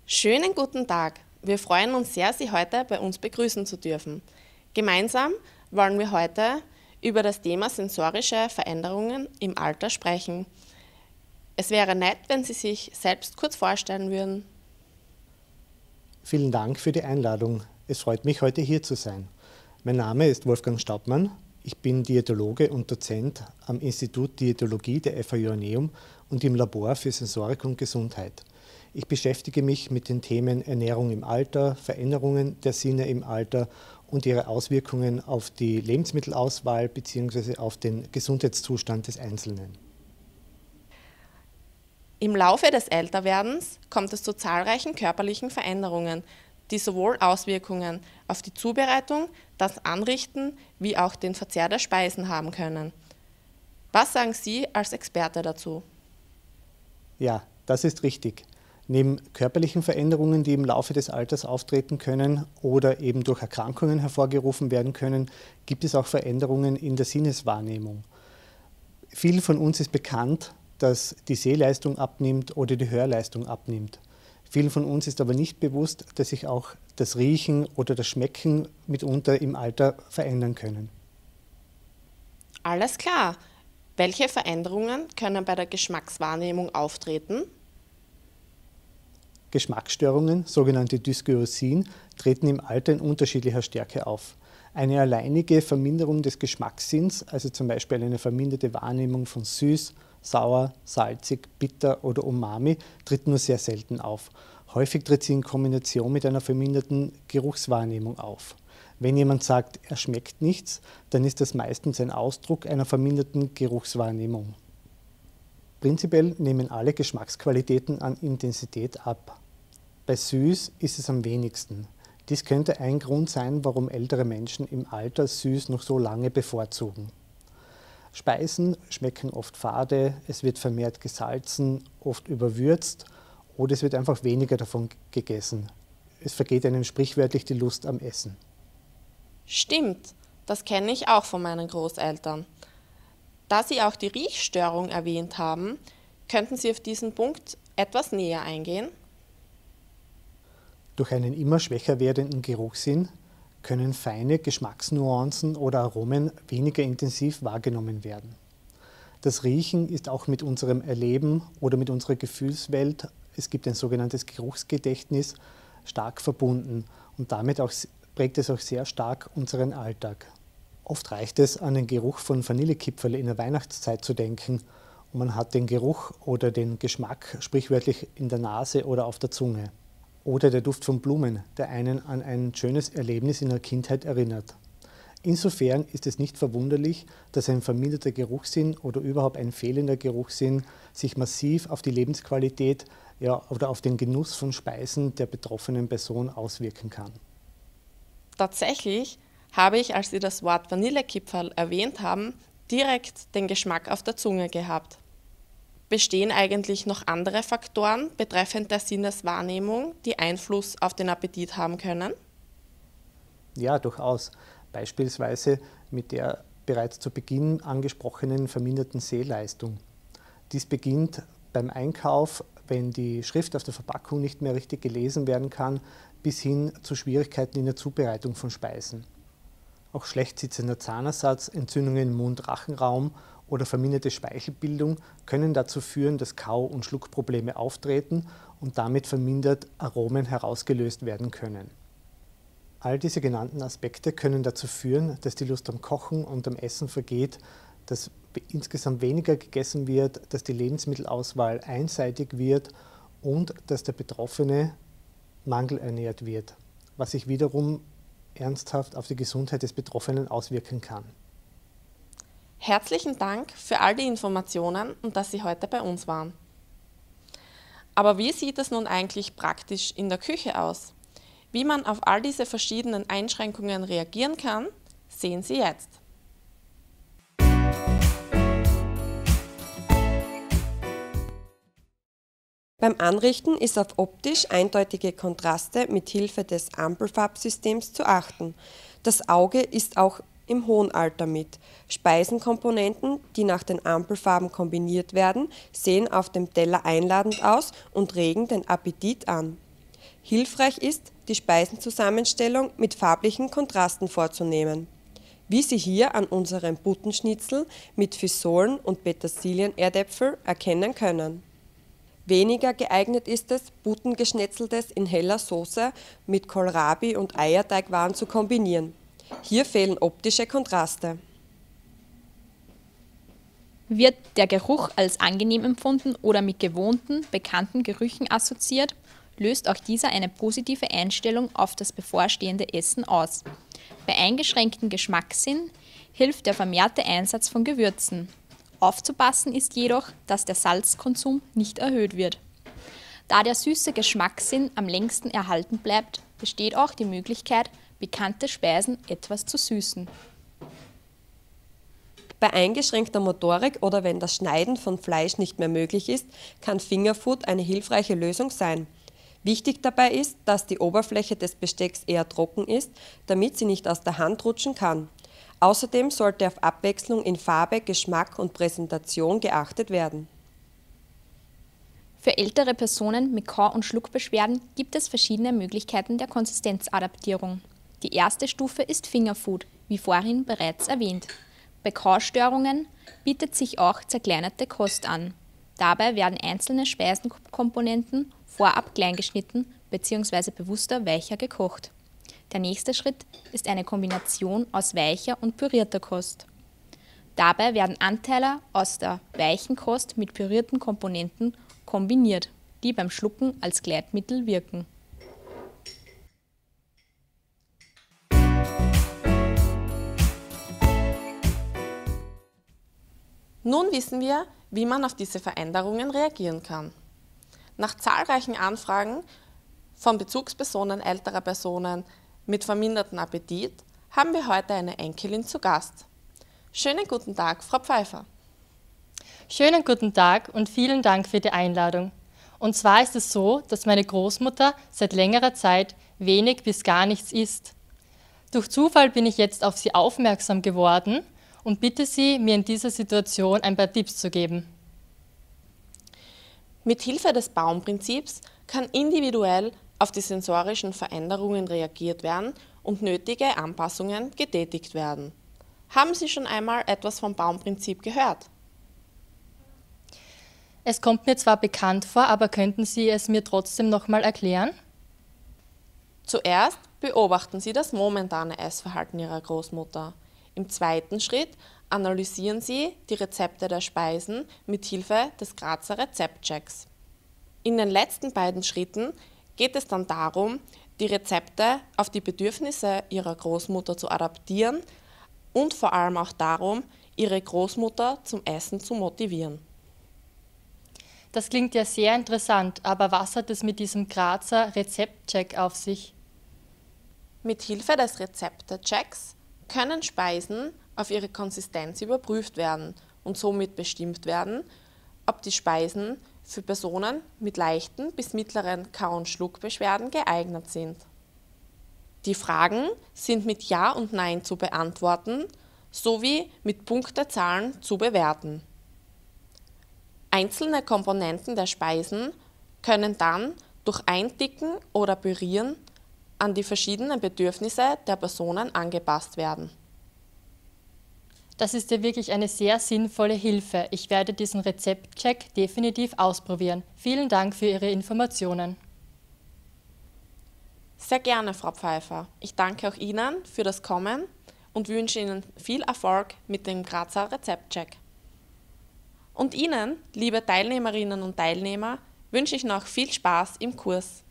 Schönen guten Tag. Wir freuen uns sehr, Sie heute bei uns begrüßen zu dürfen. Gemeinsam wollen wir heute über das Thema sensorische Veränderungen im Alter sprechen. Es wäre nett, wenn Sie sich selbst kurz vorstellen würden. Vielen Dank für die Einladung. Es freut mich, heute hier zu sein. Mein Name ist Wolfgang Staubmann. Ich bin Diätologe und Dozent am Institut Diätologie der FH Joanneum und im Labor für Sensorik und Gesundheit. Ich beschäftige mich mit den Themen Ernährung im Alter, Veränderungen der Sinne im Alter und ihre Auswirkungen auf die Lebensmittelauswahl bzw. auf den Gesundheitszustand des Einzelnen. Im Laufe des Älterwerdens kommt es zu zahlreichen körperlichen Veränderungen, die sowohl Auswirkungen auf die Zubereitung, das Anrichten wie auch den Verzehr der Speisen haben können. Was sagen Sie als Experte dazu? Ja, das ist richtig. Neben körperlichen Veränderungen, die im Laufe des Alters auftreten können oder eben durch Erkrankungen hervorgerufen werden können, gibt es auch Veränderungen in der Sinneswahrnehmung. Vielen von uns ist bekannt, dass die Sehleistung abnimmt oder die Hörleistung abnimmt. Vielen von uns ist aber nicht bewusst, dass sich auch das Riechen oder das Schmecken mitunter im Alter verändern können. Alles klar. Welche Veränderungen können bei der Geschmackswahrnehmung auftreten? Geschmacksstörungen, sogenannte Dysgeuosien, treten im Alter in unterschiedlicher Stärke auf. Eine alleinige Verminderung des Geschmackssinns, also zum Beispiel eine verminderte Wahrnehmung von süß, sauer, salzig, bitter oder Umami, tritt nur sehr selten auf. Häufig tritt sie in Kombination mit einer verminderten Geruchswahrnehmung auf. Wenn jemand sagt, er schmeckt nichts, dann ist das meistens ein Ausdruck einer verminderten Geruchswahrnehmung. Prinzipiell nehmen alle Geschmacksqualitäten an Intensität ab. Bei süß ist es am wenigsten. Dies könnte ein Grund sein, warum ältere Menschen im Alter süß noch so lange bevorzugen. Speisen schmecken oft fade, es wird vermehrt gesalzen, oft überwürzt oder es wird einfach weniger davon gegessen. Es vergeht einem sprichwörtlich die Lust am Essen. Stimmt, das kenne ich auch von meinen Großeltern. Da Sie auch die Riechstörung erwähnt haben, könnten Sie auf diesen Punkt etwas näher eingehen? Durch einen immer schwächer werdenden Geruchssinn können feine Geschmacksnuancen oder Aromen weniger intensiv wahrgenommen werden. Das Riechen ist auch mit unserem Erleben oder mit unserer Gefühlswelt, es gibt ein sogenanntes Geruchsgedächtnis, stark verbunden und damit prägt es auch sehr stark unseren Alltag. Oft reicht es, an den Geruch von Vanillekipferl in der Weihnachtszeit zu denken und man hat den Geruch oder den Geschmack sprichwörtlich in der Nase oder auf der Zunge. Oder der Duft von Blumen, der einen an ein schönes Erlebnis in der Kindheit erinnert. Insofern ist es nicht verwunderlich, dass ein verminderter Geruchssinn oder überhaupt ein fehlender Geruchssinn sich massiv auf die Lebensqualität oder auf den Genuss von Speisen der betroffenen Person auswirken kann. Tatsächlich habe ich, als Sie das Wort Vanillekipferl erwähnt haben, direkt den Geschmack auf der Zunge gehabt. Bestehen eigentlich noch andere Faktoren betreffend der Sinneswahrnehmung, die Einfluss auf den Appetit haben können? Ja, durchaus. Beispielsweise mit der bereits zu Beginn angesprochenen verminderten Sehleistung. Dies beginnt beim Einkauf, wenn die Schrift auf der Verpackung nicht mehr richtig gelesen werden kann, bis hin zu Schwierigkeiten in der Zubereitung von Speisen. Auch schlecht sitzender Zahnersatz, Entzündungen im Mund-Rachenraum oder verminderte Speichelbildung können dazu führen, dass Kau- und Schluckprobleme auftreten und damit vermindert Aromen herausgelöst werden können. All diese genannten Aspekte können dazu führen, dass die Lust am Kochen und am Essen vergeht, dass insgesamt weniger gegessen wird, dass die Lebensmittelauswahl einseitig wird und dass der Betroffene mangelernährt wird, was sich wiederum ernsthaft auf die Gesundheit des Betroffenen auswirken kann. Herzlichen Dank für all die Informationen und dass Sie heute bei uns waren. Aber wie sieht es nun eigentlich praktisch in der Küche aus? Wie man auf all diese verschiedenen Einschränkungen reagieren kann, sehen Sie jetzt. Beim Anrichten ist auf optisch eindeutige Kontraste mit Hilfe des Ampelfarbsystems zu achten. Das Auge ist auch im hohen Alter mit. Speisenkomponenten, die nach den Ampelfarben kombiniert werden, sehen auf dem Teller einladend aus und regen den Appetit an. Hilfreich ist, die Speisenzusammenstellung mit farblichen Kontrasten vorzunehmen, wie Sie hier an unserem Buttenschnitzel mit Fisolen und Petersilien-Erdäpfel erkennen können. Weniger geeignet ist es, Buttengeschnetzeltes in heller Soße mit Kohlrabi und Eierteigwaren zu kombinieren. Hier fehlen optische Kontraste. Wird der Geruch als angenehm empfunden oder mit gewohnten, bekannten Gerüchen assoziiert, löst auch dieser eine positive Einstellung auf das bevorstehende Essen aus. Bei eingeschränktem Geschmackssinn hilft der vermehrte Einsatz von Gewürzen. Aufzupassen ist jedoch, dass der Salzkonsum nicht erhöht wird. Da der süße Geschmackssinn am längsten erhalten bleibt, besteht auch die Möglichkeit, bekannte Speisen etwas zu süßen. Bei eingeschränkter Motorik oder wenn das Schneiden von Fleisch nicht mehr möglich ist, kann Fingerfood eine hilfreiche Lösung sein. Wichtig dabei ist, dass die Oberfläche des Bestecks eher trocken ist, damit sie nicht aus der Hand rutschen kann. Außerdem sollte auf Abwechslung in Farbe, Geschmack und Präsentation geachtet werden. Für ältere Personen mit Kau- und Schluckbeschwerden gibt es verschiedene Möglichkeiten der Konsistenzadaptierung. Die erste Stufe ist Fingerfood, wie vorhin bereits erwähnt. Bei Kaustörungen bietet sich auch zerkleinerte Kost an. Dabei werden einzelne Speisenkomponenten vorab klein geschnitten bzw. bewusster weicher gekocht. Der nächste Schritt ist eine Kombination aus weicher und pürierter Kost. Dabei werden Anteile aus der weichen Kost mit pürierten Komponenten kombiniert, die beim Schlucken als Gleitmittel wirken. Nun wissen wir, wie man auf diese Veränderungen reagieren kann. Nach zahlreichen Anfragen von Bezugspersonen älterer Personen mit vermindertem Appetit haben wir heute eine Enkelin zu Gast. Schönen guten Tag, Frau Pfeiffer. Schönen guten Tag und vielen Dank für die Einladung. Und zwar ist es so, dass meine Großmutter seit längerer Zeit wenig bis gar nichts isst. Durch Zufall bin ich jetzt auf sie aufmerksam geworden und bitte Sie, mir in dieser Situation ein paar Tipps zu geben. Mit Hilfe des Baumprinzips kann individuell auf die sensorischen Veränderungen reagiert werden und nötige Anpassungen getätigt werden. Haben Sie schon einmal etwas vom Baumprinzip gehört? Es kommt mir zwar bekannt vor, aber könnten Sie es mir trotzdem nochmal erklären? Zuerst beobachten Sie das momentane Essverhalten Ihrer Großmutter. Im zweiten Schritt analysieren Sie die Rezepte der Speisen mit Hilfe des Grazer Rezeptchecks. In den letzten beiden Schritten geht es dann darum, die Rezepte auf die Bedürfnisse Ihrer Großmutter zu adaptieren und vor allem auch darum, Ihre Großmutter zum Essen zu motivieren. Das klingt ja sehr interessant, aber was hat es mit diesem Grazer Rezeptcheck auf sich? Mit Hilfe des Rezeptechecks können Speisen auf ihre Konsistenz überprüft werden und somit bestimmt werden, ob die Speisen für Personen mit leichten bis mittleren Kau- und Schluckbeschwerden geeignet sind. Die Fragen sind mit Ja und Nein zu beantworten sowie mit Punktezahlen zu bewerten. Einzelne Komponenten der Speisen können dann durch Einticken oder Pürieren an die verschiedenen Bedürfnisse der Personen angepasst werden. Das ist ja wirklich eine sehr sinnvolle Hilfe. Ich werde diesen Rezeptcheck definitiv ausprobieren. Vielen Dank für Ihre Informationen. Sehr gerne, Frau Pfeiffer. Ich danke auch Ihnen für das Kommen und wünsche Ihnen viel Erfolg mit dem Grazer Rezeptcheck. Und Ihnen, liebe Teilnehmerinnen und Teilnehmer, wünsche ich noch viel Spaß im Kurs.